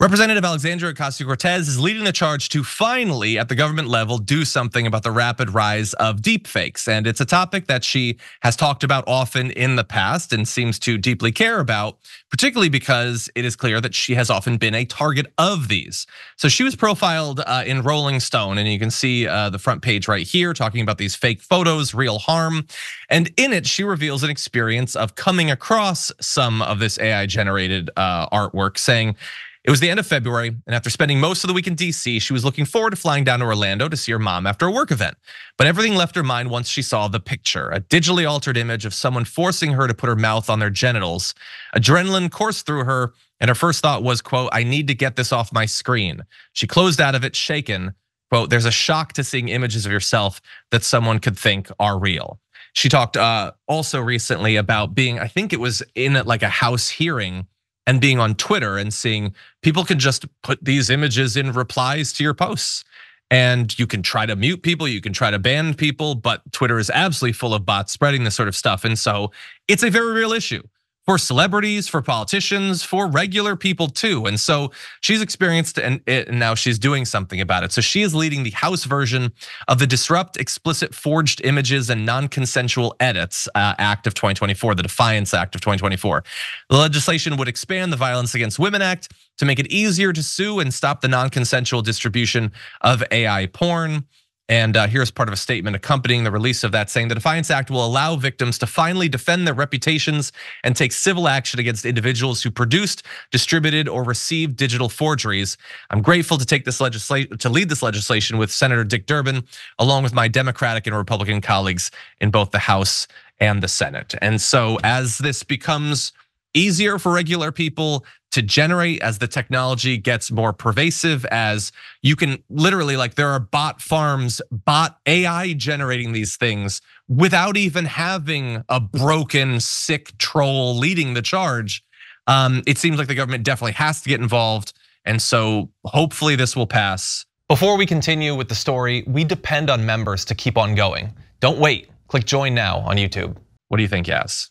Representative Alexandria Ocasio-Cortez is leading the charge to finally, at the government level, do something about the rapid rise of deepfakes. And it's a topic that she has talked about often in the past and seems to deeply care about, particularly because it is clear that she has often been a target of these. So she was profiled in Rolling Stone, and you can see the front page right here talking about these fake photos, real harm. And in it, she reveals an experience of coming across some of this AI-generated artwork, saying, it was the end of February, and after spending most of the week in DC, she was looking forward to flying down to Orlando to see her mom after a work event. But everything left her mind once she saw the picture, a digitally altered image of someone forcing her to put her mouth on their genitals. Adrenaline coursed through her, and her first thought was, quote, I need to get this off my screen. She closed out of it shaken, quote, there's a shock to seeing images of yourself that someone could think are real. She talked also recently about being, I think it was in like a House hearing, and being on Twitter and seeing people can just put these images in replies to your posts. And you can try to mute people, you can try to ban people, but Twitter is absolutely full of bots spreading this sort of stuff. And so it's a very real issue for celebrities, for politicians, for regular people too. And so she's experienced it and now she's doing something about it. So she is leading the House version of the Disrupt Explicit Forged Images and Non-Consensual Edits Act of 2024, the Defiance Act of 2024. The legislation would expand the Violence Against Women Act to make it easier to sue and stop the non-consensual distribution of AI porn. And here's part of a statement accompanying the release of that, saying the Defiance Act will allow victims to finally defend their reputations and take civil action against individuals who produced, distributed, or received digital forgeries. I'm grateful to take this lead this legislation with Senator Dick Durbin, along with my Democratic and Republican colleagues in both the House and the Senate. And so as this becomes easier for regular people to generate, as the technology gets more pervasive, as you can literally, like there are bot farms, bot AI generating these things without even having a broken, sick troll leading the charge. It seems like the government definitely has to get involved. And so hopefully this will pass. Before we continue with the story, we depend on members to keep on going. Don't wait, click join now on YouTube. What do you think, Yas?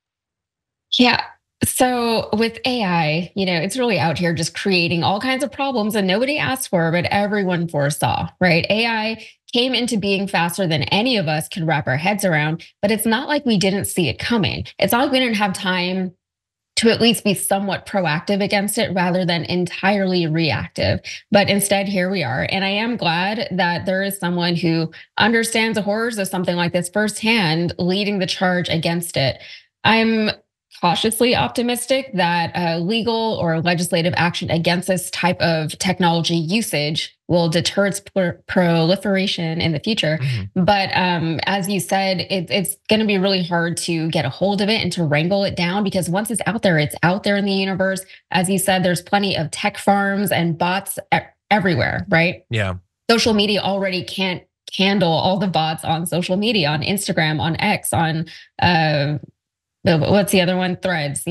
Yeah. So with AI, it's really out here just creating all kinds of problems that nobody asked for, but everyone foresaw, right? AI came into being faster than any of us can wrap our heads around, but it's not like we didn't see it coming. It's not like we didn't have time to at least be somewhat proactive against it rather than entirely reactive. But instead, here we are. And I am glad that there is someone who understands the horrors of something like this firsthand, leading the charge against it. I'm cautiously optimistic that legal or legislative action against this type of technology usage will deter its proliferation in the future. Mm-hmm. But as you said, it's going to be really hard to get a hold of it and to wrangle it down, because once it's out there in the universe. As you said, there's plenty of tech farms and bots everywhere, right? Yeah. Social media already can't handle all the bots on social media, on Instagram, on X, on what's the other one? Threads,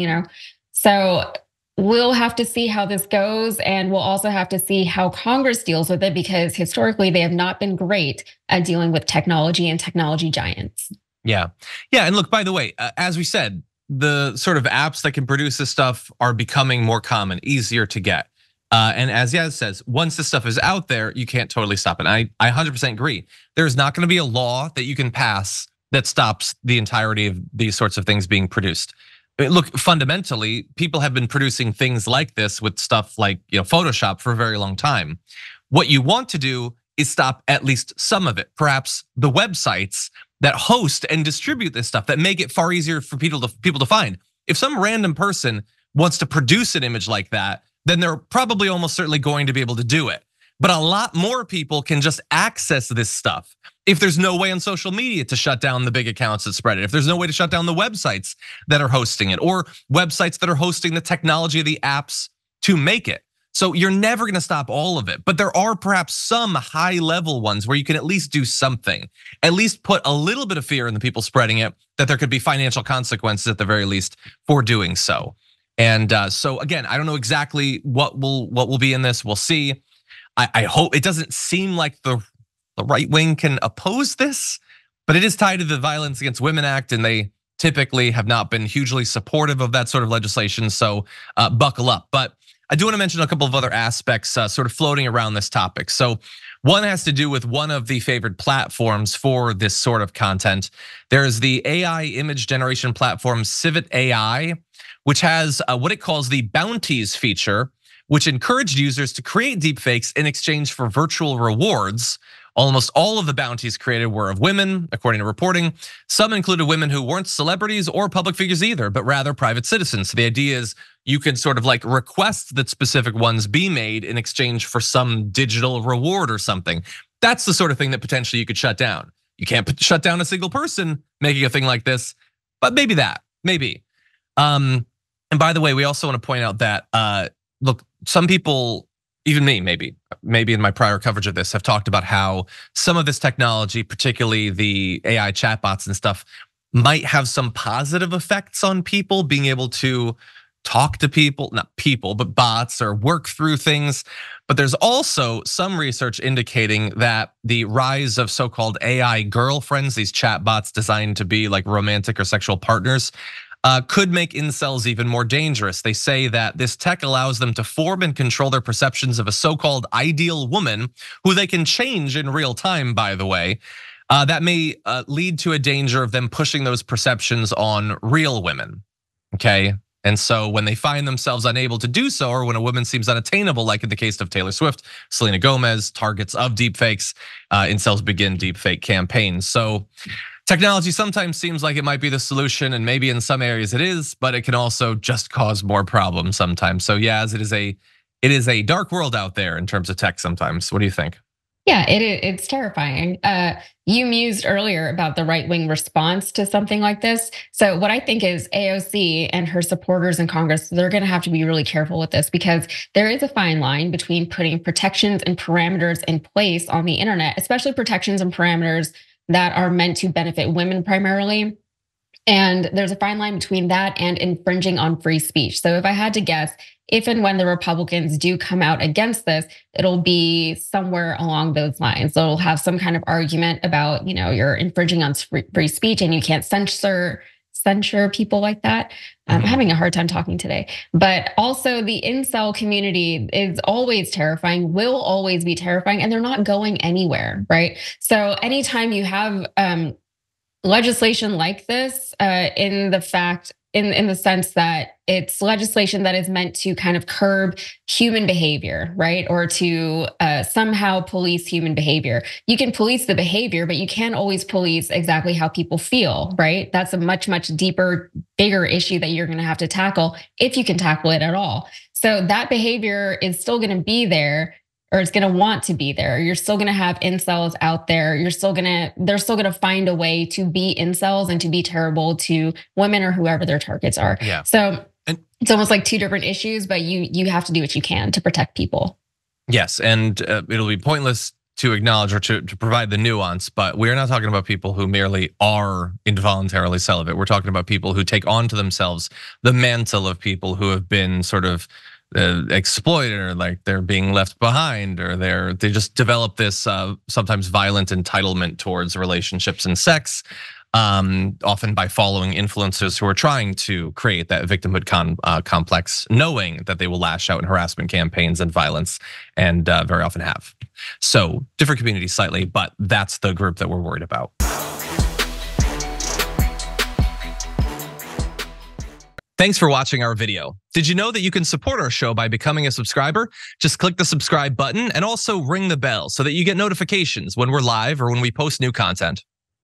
So we'll have to see how this goes, and we'll also have to see how Congress deals with it, because historically they have not been great at dealing with technology and technology giants. Yeah, and look, by the way, as we said, the sort of apps that can produce this stuff are becoming more common, easier to get. And as Yaz says, once this stuff is out there, you can't totally stop it. I 100% agree. There's not going to be a law that you can pass that stops the entirety of these sorts of things being produced. Look, fundamentally, people have been producing things like this with stuff like Photoshop for a very long time. What you want to do is stop at least some of it. Perhaps the websites that host and distribute this stuff, that make it far easier for people to find. If some random person wants to produce an image like that, then they're probably almost certainly going to be able to do it. But a lot more people can just access this stuff. If there's no way on social media to shut down the big accounts that spread it, if there's no way to shut down the websites that are hosting it, or websites that are hosting the technology of the apps to make it. So you're never gonna stop all of it, but there are perhaps some high level ones where you can at least do something, at least put a little bit of fear in the people spreading it, that there could be financial consequences at the very least for doing so. And so again, I don't know exactly what will be in this, we'll see. I hope it doesn't seem like the right wing can oppose this, but it is tied to the Violence Against Women Act, and they typically have not been hugely supportive of that sort of legislation. So buckle up. But I do want to mention a couple of other aspects sort of floating around this topic. So one has to do with one of the favored platforms for this sort of content. There's the AI image generation platform Civet AI, which has what it calls the bounties feature, which encouraged users to create deepfakes in exchange for virtual rewards. Almost all of the bounties created were of women, according to reporting. Some included women who weren't celebrities or public figures either, but rather private citizens. So the idea is you can sort of like request that specific ones be made in exchange for some digital reward or something. That's the sort of thing that potentially you could shut down. You can't shut down a single person making a thing like this, but maybe that, maybe. And by the way, we also want to point out that, look, some people, even me, maybe in my prior coverage of this, have talked about how some of this technology, particularly the AI chatbots and stuff, might have some positive effects on people being able to talk to people, not people, but bots, or work through things. But there's also some research indicating that the rise of so-called AI girlfriends, these chatbots designed to be like romantic or sexual partners, could make incels even more dangerous. They say that this tech allows them to form and control their perceptions of a so-called ideal woman, who they can change in real time, by the way. That may lead to a danger of them pushing those perceptions on real women, okay? And so when they find themselves unable to do so, or when a woman seems unattainable, like in the case of Taylor Swift, Selena Gomez, targets of deepfakes, incels begin deepfake campaigns. So technology sometimes seems like it might be the solution, and maybe in some areas it is, but it can also just cause more problems sometimes. So yeah, as it is a dark world out there in terms of tech sometimes. What do you think? Yeah, it's terrifying. You mused earlier about the right-wing response to something like this. So what I think is AOC and her supporters in Congress, they're gonna have to be really careful with this, because there is a fine line between putting protections and parameters in place on the internet, especially protections and parameters that are meant to benefit women primarily. And there's a fine line between that and infringing on free speech. So if I had to guess, if and when the Republicans do come out against this, it'll be somewhere along those lines. So it'll have some kind of argument about, you're infringing on free speech and you can't censure people like that. I'm having a hard time talking today. But also the incel community is always terrifying, will always be terrifying, and they're not going anywhere, right? So anytime you have legislation like this, in the sense that it's legislation that is meant to kind of curb human behavior, right? Or to somehow police human behavior. You can police the behavior, but you can't always police exactly how people feel, right? That's a much, much deeper, bigger issue that you're gonna have to tackle, if you can tackle it at all. So that behavior is still gonna be there, or it's gonna want to be there. You're still gonna have incels out there. They're still gonna find a way to be incels and to be terrible to women or whoever their targets are. Yeah. So it's almost like two different issues, but you have to do what you can to protect people. Yes, and it'll be pointless to acknowledge or to provide the nuance, but we're not talking about people who merely are involuntarily celibate. We're talking about people who take onto themselves the mantle of people who have been sort of exploited, or like they're being left behind, or they just develop this sometimes violent entitlement towards relationships and sex, often by following influencers who are trying to create that victimhood complex, knowing that they will lash out in harassment campaigns and violence, and very often have. So different communities slightly, but that's the group that we're worried about. Thanks for watching our video. Did you know that you can support our show by becoming a subscriber? Just click the subscribe button and also ring the bell so that you get notifications when we're live or when we post new content.